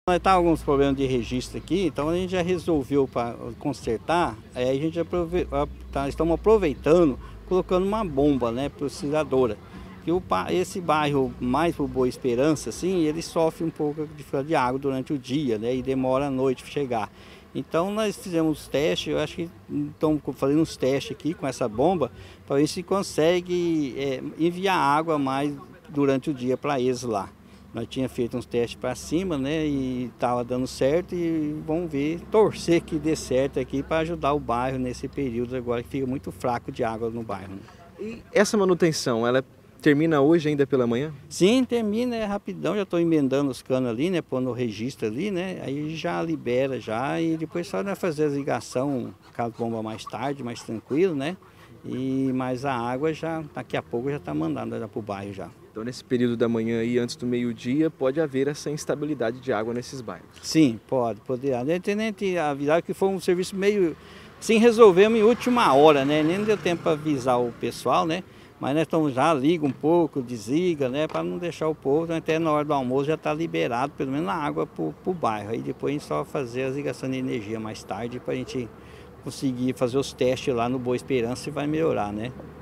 Nós estávamos com alguns problemas de registro aqui, então a gente já resolveu para consertar, aí a gente estamos aproveitando, colocando uma bomba, né, precisadora. Que esse bairro mais para o Boa Esperança, assim, ele sofre um pouco de falta de água durante o dia, né, e demora a noite para chegar. Então nós fizemos testes, eu acho que estamos fazendo uns testes aqui com essa bomba, para ver se consegue enviar água mais durante o dia para eles lá. Nós tínhamos feito uns testes para cima, né, e estava dando certo e vamos ver, torcer que dê certo aqui para ajudar o bairro nesse período agora que fica muito fraco de água no bairro, né? E essa manutenção, ela termina hoje ainda pela manhã? Sim, termina, é rapidão, já estou emendando os canos ali, né, pondo o registro ali, né, aí já libera já e depois só nós fazer a ligação, caso bomba mais tarde, mais tranquilo, né, mas a água já, daqui a pouco já está mandando já para o bairro já. Então nesse período da manhã e antes do meio-dia pode haver essa instabilidade de água nesses bairros? Sim, poderá. A gente avisar que foi um serviço meio, sim, resolvemos em última hora, né, nem deu tempo para avisar o pessoal, né, mas nós estamos já, liga um pouco, desliga, né, para não deixar o povo, até na hora do almoço já está liberado, pelo menos a água para o bairro. Aí depois a gente só fazer as ligações de energia mais tarde para a gente conseguir fazer os testes lá no Boa Esperança e vai melhorar, né.